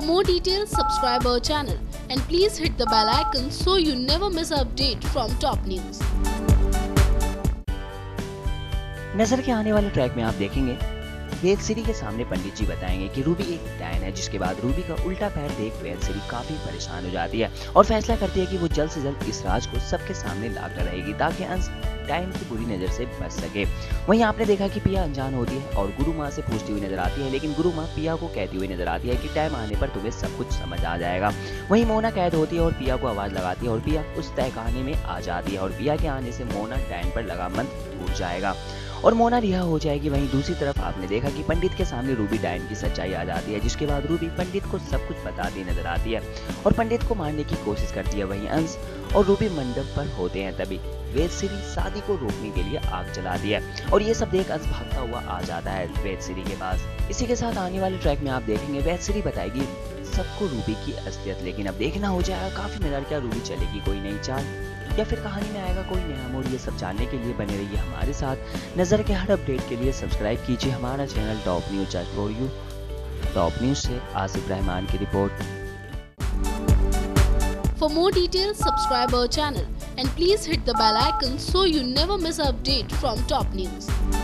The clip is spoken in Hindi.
more details, subscribe our channel and please hit the bell icon so you never miss an update from top news. नजर के आने वाले ट्रैक में आप देखेंगे वेदसिरी के सामने पंडित जी बताएंगे कि रूबी एक डायन है, जिसके बाद रूबी का उल्टा पैर देख वेदसिरी काफी परेशान हो जाती है और फैसला करती है कि वो जल्द से जल्द इस राज को सबके सामने लाकर रहेगी ताकि अंश डायन की बुरी नजर से बच सके। वहीं आपने देखा कि पिया अनजान होती है और गुरु माँ से पूछती हुई नजर आती है, लेकिन गुरु माँ पिया को कहती हुई नजर आती है कि टाइम आने पर तुम्हें सब कुछ समझ आ जाएगा। वहीं मोना कैद होती है और पिया को आवाज लगाती है और पिया उस तय कहानी में आ जाती है और पिया के आने से मोना डायन पर लगा मंत्र टूट जाएगा और मोना रिहा हो जाएगी। वहीं दूसरी तरफ आपने देखा कि पंडित के सामने रूबी डायन की सच्चाई आ जाती है, जिसके बाद रूबी पंडित को सब कुछ बताती नजर आती है और पंडित को मारने की कोशिश करती है। वहीं अंश और रूबी मंडप पर होते हैं, तभी वेदसिरी शादी को रोकने के लिए आग जलाती है और ये सब देख अंश भागता हुआ आ जाता है वेदसिरी के पास। इसी के साथ आने वाले ट्रैक में आप देखेंगे वेदसिरी बताएगी सबको रूबी की असलियत, लेकिन अब देखना हो जाएगा काफी मजेदार, क्या रूबी चलेगी कोई नई चाल या फिर कहानी में आएगा कोई नया मोड़। ये सब जानने के लिए बने रहिए हमारे साथ। नजर के हर अपडेट के लिए सब्सक्राइब कीजिए हमारा channel top news just for you. Top news से आसिफ रहमान की report. For more details, subscribe our channel and please hit the bell icon so you never miss an update from top news.